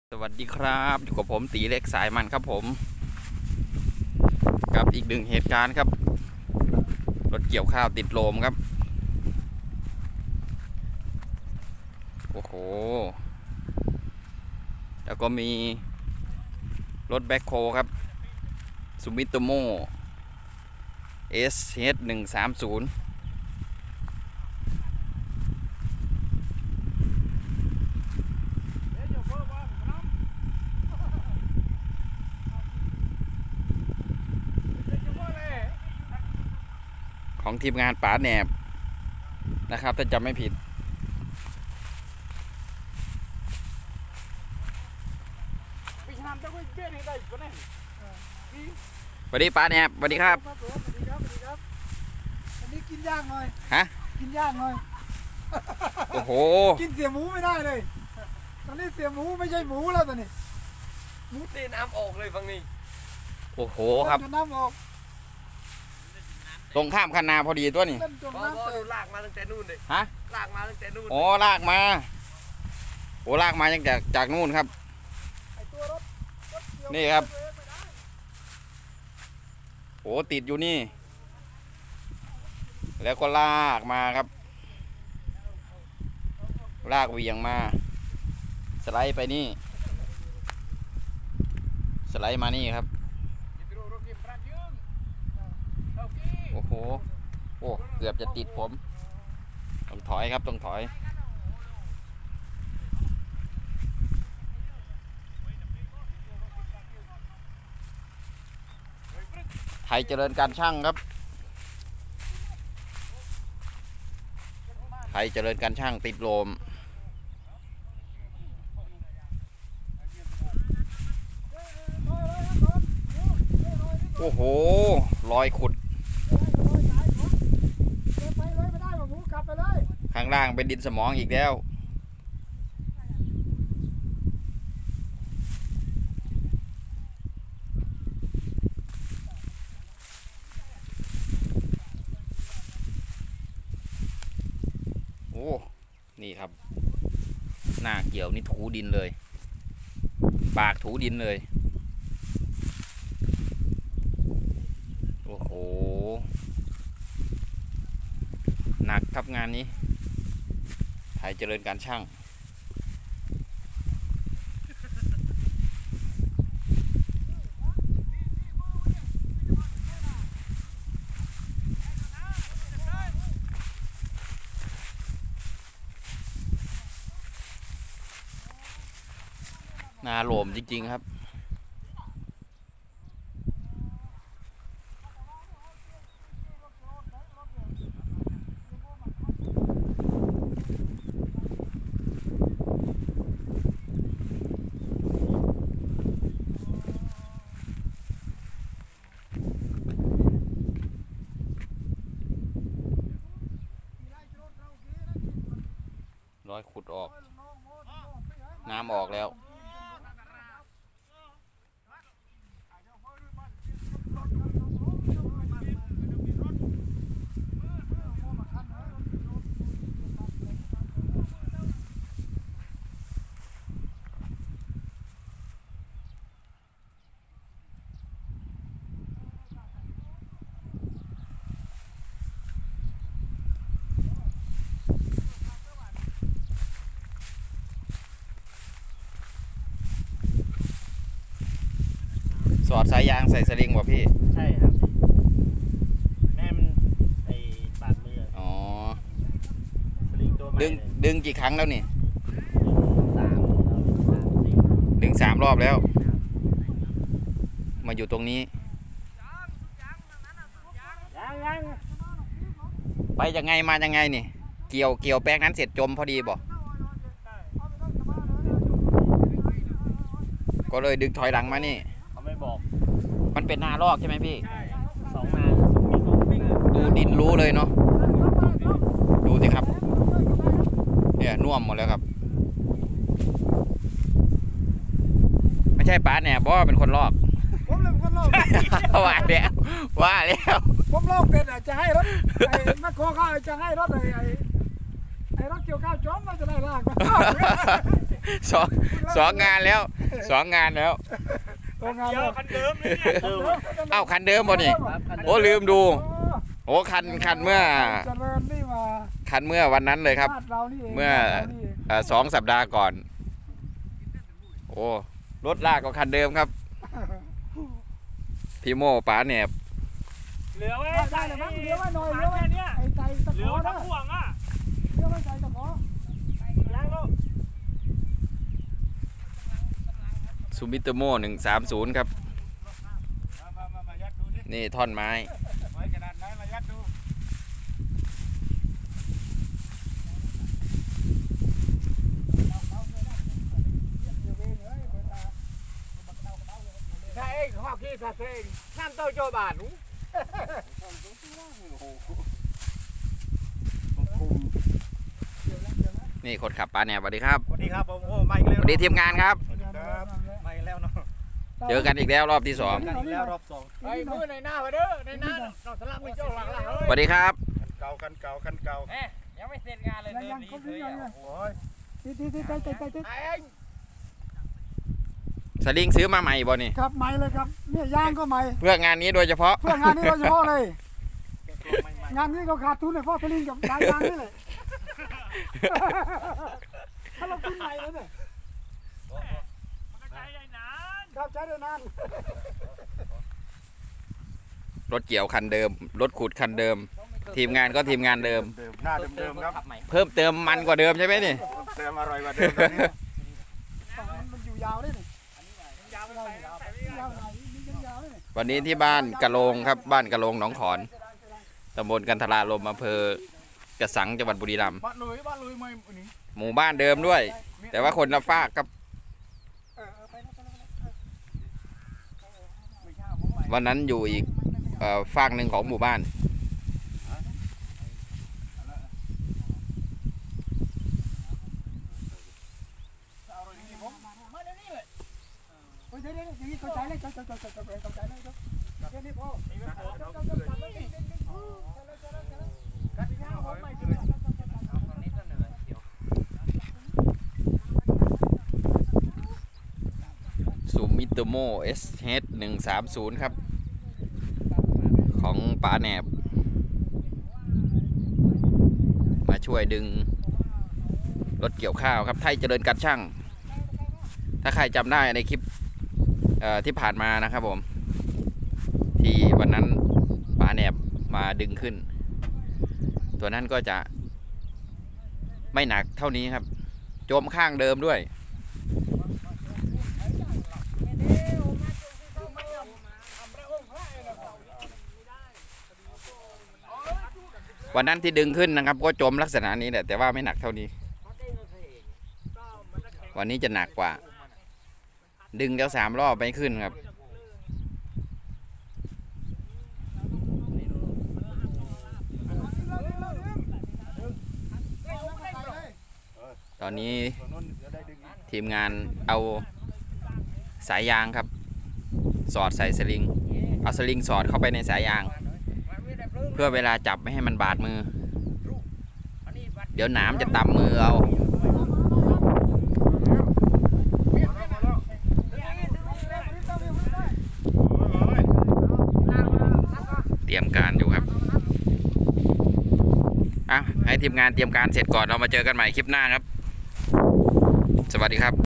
สวัสดีครับอยู่กับผมตีเล็กสายมันครับผมกับอีกหนึ่งเหตุการณ์ครับรถเกี่ยวข้าวติดลมครับโอ้โหแล้วก็มีรถแบ็คโฮครับซูมิโตโม่ SH130ของทีมงานป๋าแหนบนะครับถ้าจำไม่ผิดสวัสดีป๋าแหนบสวัสดีครับอันนี้กินย่างหน่อยฮะกินย่างหน่อยโอ้โหกินเสียหมูไม่ได้เลยตอนนี้เสียหมูไม่ใช่หมูแล้วตอนนี้หมูเต้น้ำออกเลยฝั่งนี้โอ้โหครับน้ำออกตรงข้ามคันนาพอดีตัวนี้พอดูลากมาตั้งแต่นู่นเลยฮะลากมาตั้งแต่นู่นอ๋อลากมาโอ้ลากมาจากนู่นครับนี่ครับโอ้ติดอยู่นี่แล้วก็ลากมาครับลากเหวี่ยงมาสไลด์ไปนี่สไลด์มานี่ครับโอ้โหโอ้เกือบจะติดผมต้องถอยครับต้องถอยไทยเจริญการช่างครับไทยเจริญการช่างติดลมโอ้โหรอยขุดข้างล่างเป็นดินสมองอีกแล้วโอ้นี่ครับหน้าเกี่ยวนี่ถูดินเลยปากถูดินเลยโอ้โหหนักครับงานนี้ไทยเจริญการช่างนาโหลมจริงๆครับรอยขุดออกน้ำออกแล้วสอดสายยางใส่สลิงป่ะพี่ใช่ครับแม่มันไอ้บาดมืออ๋อสลิงตัวใหม่ดึงกี่ครั้งแล้วนี่ดึง 3 รอบแล้วมาอยู่ตรงนี้ไปยังไงมายังไงนี่เกี่ยวแป้งนั้นเสร็จจมพอดีบ่ก็เลยดึงถอยหลังมานี่เขาไม่บอกมันเป็นนาลอกใช่ไหมพี่ 2 นาดูดินรู้เลยเนาะดูสิครับเนี่ยน่วมหมดแล้วครับไม่ใช่ป๋าแหนบบ่เป็นคนลอกผมเลยเป็นคนลอกว่าแล้วผมลอกเสร็จจะให้รถไอ้แม่โคข้าวจะให้รถไอ้รถเกี่ยวข้าวจอมมันจะได้ลากสองงานแล้ว 2 งานแล้วโรงงานเยอะคันเดิมเลยเนี่ยเอ้าคันเดิมบ่นี่โอ้ลืมดูโอ้คันเมื่อเจริญนี่มาคันเมื่อวันนั้นเลยครับบ้านเรานี่เองเมื่อบ้านเรานี่เอง 2 สัปดาห์ก่อนโอ้รถลากก็คันเดิมครับพี่โม่ป๋าแหนบเหลือไว้ได้เลยมั้งเหลือไว้หน่อยเหลือไว้เนี่ยไอ้ใจตะเหลืขออทั้นะงห่วงอ่ะเหลือไว้ใจตะขอล้างแล้วซูมิโตโม่130ครับมายัดดูดินี่ท่อนไม้ไว้ขนาดไหนมายัดดูถ้าเองข้อขี้ถ้าเองน้ำเต้าโจบาทหนูนี่คนขับป๋าแหนบสวัสดีครับสวัสดีครับผมโอ้ไม่อีกสแล้ววัสดีทีมงานครับครับไม่อีกแล้วเนาะเจอกันอีกแล้วรอบที่เจอกันอีกแล้วรอบสองไอ้มือในหน้าไปเด้อในหน้าเราสลับไปโจ้หลังละเฮ้ 2สวัสดีครับคันเก่าคันเก่ายังไม่เสร็จงานเลยยังเขาซื้อยังไงโอ้ยตีใจไอ้สลิงซื้อมาใหม่บ่นี่ครับใหม่เลยครับเนี่ยยางก็ใหม่เพื่องานนี้โดยเฉพาะเพื่องานนี้โดยเฉพาะเลย งานนี้ก็ขาดทุนเลยเพราะสลิงกับยางนี่เลยถ้าเราขึ้นใหม่เลยเนี่ยมันก็ใจใหญ่นานครับใช้ได้นานรถเกี่ยวคันเดิม รถขุดคันเดิม ทีมงานก็ทีมงานเดิมหน้าเดิมๆครับเพิ่มเติมมันกว่าเดิมใช่ไหมนี่เติมอร่อยกว่าเดิมตอนนี้มันอยู่ยาวเลยนี่ยาวไปยาวไหนนี่ยังยาวเลยนี่วันนี้ที่บ้านกะโลงครับบ้านกะโลงหนองขอนตำบลกันทราลมอำเภอกระสังจังหวัดบุรีรัมย์บ้านลุยไม่นี่หมู่บ้านเดิมด้วย แต่ว่าคนละฝากครับไปนะวันนั้นอยู่อีกฝากหนึ่งของหมู่บ้านเดี๋ยวอย่างนี้เข้าใจเลยเข้าใจเลยครับแค่นี้พอซูมิโตโม่ SH 130ครับ ของป๋าแหนบ มาช่วยดึงรถเกี่ยวข้าวครับไทยเจริญการช่าง ถ้าใครจำได้ในคลิปที่ผ่านมานะครับผม ที่วันนั้นป๋าแหนบมาดึงขึ้น ตัวนั้นก็จะไม่หนักเท่านี้ครับจมข้างเดิมด้วย วันนั้นที่ดึงขึ้นนะครับก็จมลักษณะนี้แหละแต่ว่าไม่หนักเท่านี้ วันนี้จะหนักกว่า ดึงแล้ว3 รอบไม่ขึ้นครับ ตอนนี้ทีมงานเอาสายยางครับ สอดใส่สลิง เอาสลิงสอดเข้าไปในสายยาง เพื่อเวลาจับไม่ให้มันบาดมือ เดี๋ยวหนามจะตำมือเอา เตรียมการอยู่ครับให้ทีมงานเตรียมการเสร็จก่อนเรามาเจอกันใหม่คลิปหน้าครับ สวัสดีครับ